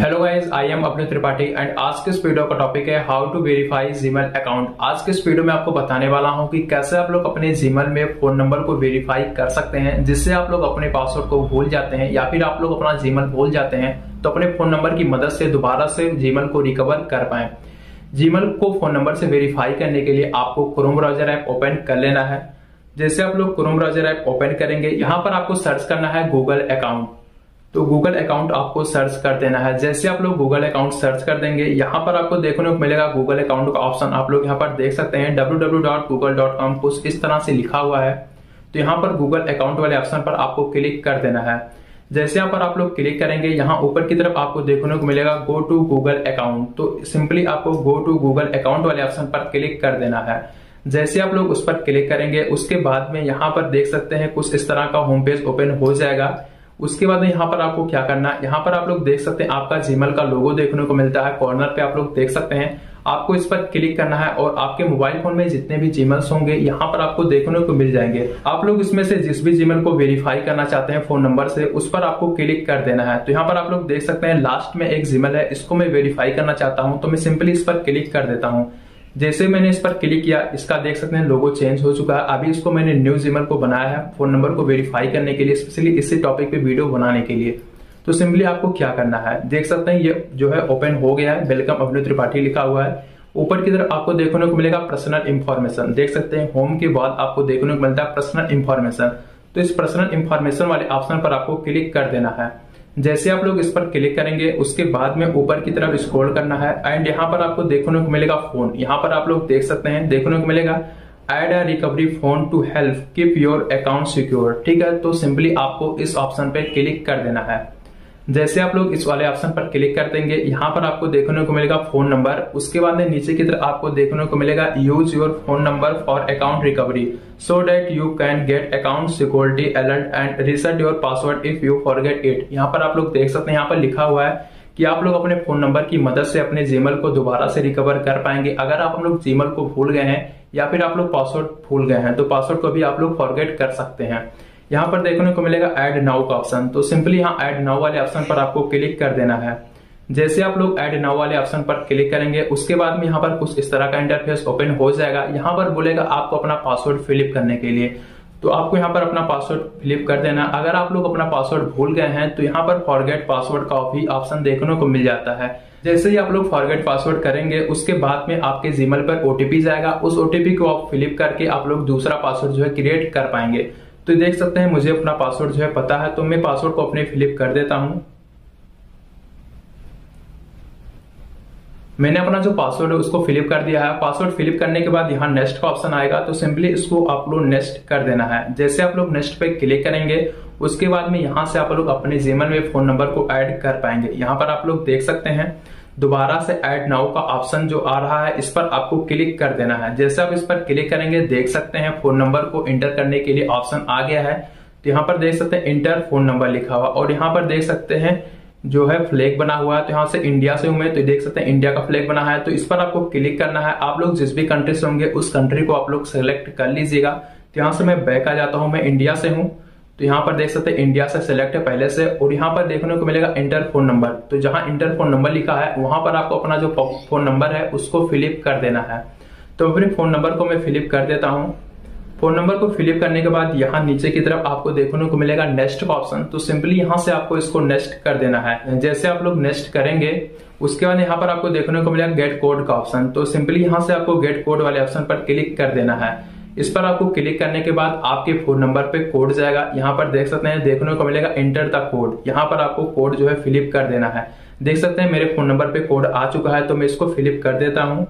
Hello guys, I am अपने Tripathi and आज के इस वीडियो का टॉपिक है how to verify Gmail account. आज के इस वीडियो में आपको बताने वाला हूं कि कैसे आप लोग अपने जीमेल में फोन नंबर को वेरीफाई कर सकते हैं, जिससे आप लोग अपने पासवर्ड को भूल जाते हैं या फिर आप लोग अपना जीमेल भूल जाते हैं तो अपने फोन नंबर की मदद से दोबारा से जीमेल को रिकवर कर पाए। जीमेल को फोन नंबर से वेरीफाई करने के लिए आपको क्रोम ब्राउजर ऐप ओपन कर लेना है। जैसे आप लोग क्रोम ब्राउजर ऐप ओपन करेंगे, यहाँ पर आपको सर्च करना है गूगल अकाउंट। तो गूगल अकाउंट आपको सर्च कर देना है। जैसे आप लोग गूगल अकाउंट सर्च कर देंगे, यहाँ पर आपको देखने को मिलेगा गूगल अकाउंट का ऑप्शन। आप लोग यहाँ पर देख सकते हैं www.google.com कुछ इस तरह से लिखा हुआ है। तो यहाँ पर गूगल अकाउंट वाले ऑप्शन पर आपको क्लिक कर देना है। जैसे यहाँ पर आप लोग क्लिक करेंगे, यहाँ ऊपर की तरफ आपको देखने को मिलेगा गो टू गूगल अकाउंट। तो सिंपली आपको गो टू गूगल अकाउंट वाले ऑप्शन पर क्लिक कर देना है। जैसे आप लोग उस पर क्लिक करेंगे, उसके बाद में यहाँ पर देख सकते हैं कुछ इस तरह का होम पेज ओपन हो जाएगा। उसके बाद यहाँ पर आपको क्या करना है, यहाँ पर आप लोग देख सकते हैं आपका जीमेल का लोगो देखने को मिलता है। कॉर्नर पे आप लोग देख सकते हैं, आपको इस पर क्लिक करना है और आपके मोबाइल फोन में जितने भी जीमेल्स होंगे यहाँ पर आपको देखने को मिल जाएंगे। आप लोग इसमें से जिस भी जीमेल को वेरीफाई करना चाहते हैं फोन नंबर से, उस पर आपको क्लिक कर देना है। तो यहाँ पर आप लोग देख सकते हैं लास्ट में एक जीमेल है, इसको मैं वेरीफाई करना चाहता हूँ तो मैं सिंपली इस पर क्लिक कर देता हूँ। जैसे मैंने इस पर क्लिक किया, इसका देख सकते हैं लोगो चेंज हो चुका है। अभी इसको मैंने न्यू जीमेल को बनाया है फोन नंबर को वेरीफाई करने के लिए, स्पेशली इसी टॉपिक पे वीडियो बनाने के लिए। तो सिंपली आपको क्या करना है, देख सकते हैं ये जो है ओपन हो गया है। वेलकम अभिनव त्रिपाठी लिखा हुआ है। ऊपर की तरफ आपको देखने को मिलेगा पर्सनल इंफॉर्मेशन। देख सकते हैं होम के बाद आपको देखने को मिलता है पर्सनल इंफॉर्मेशन। तो इस पर्सनल इंफॉर्मेशन वाले ऑप्शन पर आपको क्लिक कर देना है। जैसे आप लोग इस पर क्लिक करेंगे, उसके बाद में ऊपर की तरफ स्क्रॉल करना है एंड यहाँ पर आपको देखने को मिलेगा फोन। यहाँ पर आप लोग देख सकते हैं देखने को मिलेगा add a recovery phone to help keep your account secure. ठीक है, तो सिंपली आपको इस ऑप्शन पे क्लिक कर देना है। जैसे आप लोग इस वाले ऑप्शन पर क्लिक कर देंगे, यहाँ पर आपको देखने को मिलेगा फोन नंबर। उसके बाद में नीचे की तरफ आपको देखने को मिलेगा use your phone number for account recovery so that you can get account security alert and reset your password if you forget it. यहाँ पर आप लोग देख सकते हैं, यहाँ पर लिखा हुआ है कि आप लोग अपने फोन नंबर की मदद से अपने जीमेल को दोबारा से रिकवर कर पाएंगे। अगर आप लोग जीमेल को भूल गए हैं या फिर आप लोग पासवर्ड भूल गए हैं तो पासवर्ड को भी आप लोग फॉरगेट कर सकते हैं। यहाँ पर देखने को मिलेगा ऐड नाउ का ऑप्शन। तो सिंपली यहाँ ऐड नाउ वाले ऑप्शन पर आपको क्लिक कर देना है। जैसे आप लोग ऐड नाउ वाले ऑप्शन पर क्लिक करेंगे, उसके बाद में यहाँ पर कुछ इस तरह का इंटरफेस ओपन हो जाएगा। यहाँ पर बोलेगा आपको अपना पासवर्ड फिलअप करने के लिए, तो आपको यहाँ पर अपना पासवर्ड फिलअप कर देना। अगर आप लोग अपना पासवर्ड भूल गए हैं तो यहाँ पर फॉरगेट पासवर्ड का भी ऑप्शन देखने को मिल जाता है। जैसे ही आप लोग फॉरगेट पासवर्ड करेंगे, उसके बाद में आपके जीमेल पर ओटीपी जाएगा। उस ओटीपी को आप फिलअप करके आप लोग दूसरा पासवर्ड जो है क्रिएट कर पाएंगे। तो देख सकते हैं मुझे अपना पासवर्ड जो है पता है, तो मैं पासवर्ड को अपने फिलअप कर देता हूं। मैंने अपना जो पासवर्ड है उसको फिलअप कर दिया है। पासवर्ड फिलअप करने के बाद यहाँ नेक्स्ट का ऑप्शन आएगा, तो सिंपली इसको आप लोग नेक्स्ट कर देना है। जैसे आप लोग नेक्स्ट पे क्लिक करेंगे, उसके बाद में यहाँ से आप लोग अपने जीमेल में फोन नंबर को ऐड कर पाएंगे। यहाँ पर आप लोग देख सकते हैं दोबारा से ऐड नाउ का ऑप्शन जो आ रहा है, इस पर आपको क्लिक कर देना है। जैसे आप इस पर क्लिक करेंगे, देख सकते हैं फोन नंबर को इंटर करने के लिए ऑप्शन आ गया है। तो यहाँ पर देख सकते हैं इंटर फोन नंबर लिखा हुआ और यहाँ पर देख सकते हैं जो है फ्लैग बना हुआ है। तो यहाँ से इंडिया से हूं मैं, तो देख सकते हैं इंडिया का फ्लैग बना है। तो इस पर आपको क्लिक करना है। आप लोग जिस भी कंट्री से होंगे उस कंट्री को आप लोग सेलेक्ट कर लीजिएगा। तो यहाँ से मैं बैक आ जाता हूँ, मैं इंडिया से हूँ। तो यहाँ पर देख सकते हैं इंडिया से सिलेक्ट है पहले से, और यहाँ पर देखने को मिलेगा इंटर फोन नंबर। तो जहां इंटर फोन नंबर लिखा है वहां पर आपको अपना जो फोन नंबर है उसको फिलअप कर देना है। तो अपने फोन नंबर को मैं फिलअप कर देता हूं। फोन नंबर को फिलअप करने के बाद यहाँ नीचे की तरफ आपको देखने को मिलेगा नेक्स्ट का ऑप्शन। तो सिंपली यहाँ से आपको इसको नेक्स्ट कर देना है। जैसे आप लोग नेक्स्ट करेंगे, उसके बाद यहाँ पर आपको देखने को मिलेगा गेट कोड का ऑप्शन। तो सिंपली यहाँ से आपको गेट कोड वाले ऑप्शन पर क्लिक कर देना है। इस पर आपको क्लिक करने के बाद आपके फोन नंबर पे कोड जाएगा। यहाँ पर देख सकते हैं देखने को मिलेगा एंटर द कोड। यहाँ पर आपको कोड जो है फिलअप कर देना है। देख सकते हैं मेरे फोन नंबर पे कोड आ चुका है, तो मैं इसको फिलअप कर देता हूं।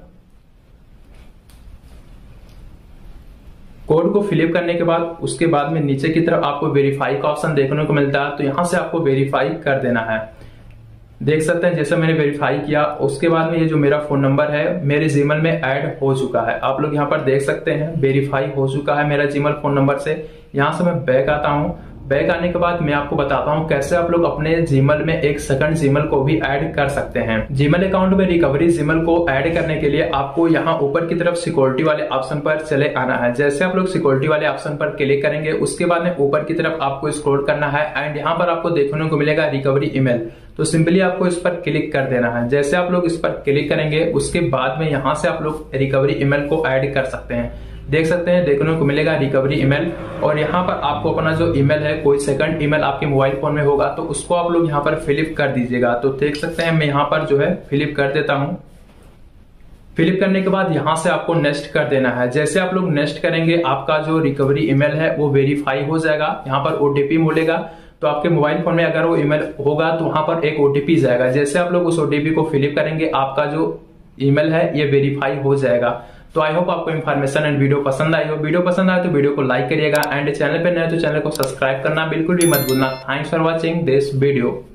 कोड को फिलअप करने के बाद उसके बाद में नीचे की तरफ आपको वेरीफाई का ऑप्शन देखने को मिलता है। तो यहां से आपको वेरीफाई कर देना है। देख सकते हैं जैसे मैंने वेरीफाई किया, उसके बाद में ये जो मेरा फोन नंबर है मेरे जीमेल में ऐड हो चुका है। आप लोग यहाँ पर देख सकते हैं वेरीफाई हो चुका है मेरा जीमेल फोन नंबर से। यहाँ से मैं बैक आता हूँ। बैक आने के बाद मैं आपको बताता हूँ कैसे आप लोग अपने जीमेल में एक सेकंड जीमेल को भी ऐड कर सकते हैं। जीमेल अकाउंट में रिकवरी जीमेल को ऐड करने के लिए आपको यहाँ ऊपर की तरफ सिक्योरिटी वाले ऑप्शन पर चले आना है। जैसे आप लोग सिक्योरिटी वाले ऑप्शन पर क्लिक करेंगे, उसके बाद में ऊपर की तरफ आपको स्क्रॉल करना है एंड यहाँ पर आपको देखने को मिलेगा रिकवरी ईमेल। तो सिंपली आपको इस पर क्लिक कर देना है। जैसे आप लोग इस पर क्लिक करेंगे उसके बाद में यहाँ से आप लोग रिकवरी ईमेल को ऐड कर सकते हैं। देख सकते हैं, देखने को मिलेगा रिकवरी ईमेल, और यहाँ पर आपको अपना जो ईमेल है, कोई सेकंड ईमेल आपके मोबाइल फोन में होगा तो उसको आप लोग यहाँ पर फिलिप कर दीजिएगा। तो देख सकते हैं मैं यहाँ पर जो है फिलिप कर देता हूँ। फिलिप करने के बाद यहाँ से आपको नेक्स्ट कर देना है। जैसे आप लोग नेक्स्ट करेंगे आपका जो रिकवरी ईमेल है वो वेरीफाई हो जाएगा। यहाँ पर ओटीपी बोलेगा, तो आपके मोबाइल फोन में अगर वो ईमेल होगा तो वहां पर एक ओटीपी जाएगा। जैसे आप लोग उस ओटीपी को फिलिप करेंगे आपका जो ईमेल है ये वेरीफाई हो जाएगा। तो आई होप आपको इन्फॉर्मेशन एंड वीडियो पसंद आई हो। वीडियो पसंद आए तो वीडियो को लाइक करिएगा एंड चैनल पे नए तो चैनल को सब्सक्राइब करना बिल्कुल भी मत भूलना। Thanks for watching this video.